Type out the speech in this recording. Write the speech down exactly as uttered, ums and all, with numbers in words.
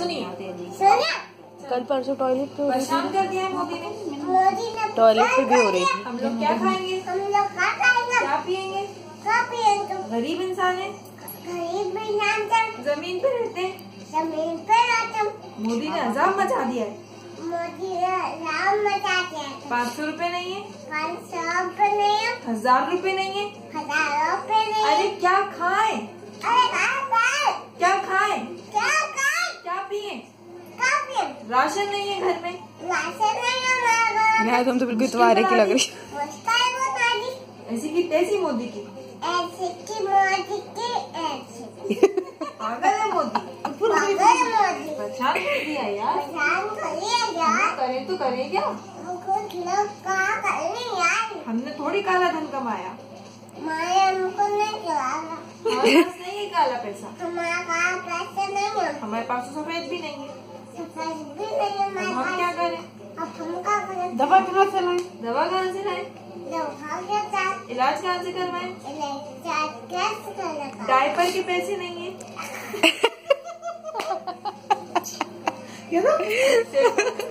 परसों नहीं आते हैं जी। कल परसों टॉयलेट पे परेशान कर दिया है मोदी ने। मोदी ने टॉयलेट पे भी हो रही थी। हम लोग क्या खाएंगे? हम लोग क्या खाएंगे? क्या पियेंगे? क्या पियेंगे? गरीब इंसान है, गरीब इंसान जमीन पे रहते, जमीन पे रहते। मोदी ने अजाब मचा दिया है। मोदी ने अजाब मचा दिया है। पाँच सौ रूपए नहीं है, पाँच सौ रूपए नहीं है, हजार रूपए नहीं है, हजार रूपए नहीं है। अरे क्या खाएं? अरे क्या खाएं? क्या खाएं? क्या पिए? क्या पिए? राशन नहीं है घर में, राशन नहीं है हमारे घर। तुम तो बिल्कुल तुम्हारे की लग रही। ऐसी की तैसी मोदी की, ऐसी की मोदी की ऐसी। पागल है मोदी, पागल है मोदी। परेशान कर दिया यार, परेशान कर दिया यार। करें तो करें क्या? कुछ लोग क्या करें यार? हमने थोड़ी काला धन कमाया, माया हमको नहीं खिलाया। हमारे पास नहीं है काला पैसा, हमारे पास पैसे नहीं है, हमारे पास तो सफेद भी नहीं है, सफेद भी नहीं है। अब हम क्या करें? अब हम क्या करें? दवा कहाँ से लाएं? दवा कहाँ से लाएं? इलाज कहाँ से करवाएं? डायपर के पैसे नहीं है।